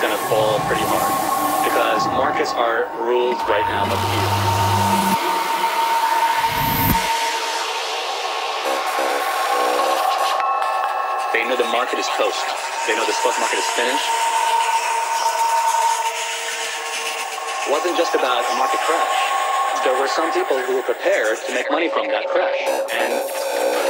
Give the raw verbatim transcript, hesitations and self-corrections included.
going to fall pretty hard because markets are ruled right now by fear. They know the market is toast. They know the stock market is finished. It wasn't just about a market crash. There were some people who were prepared to make money from that crash. And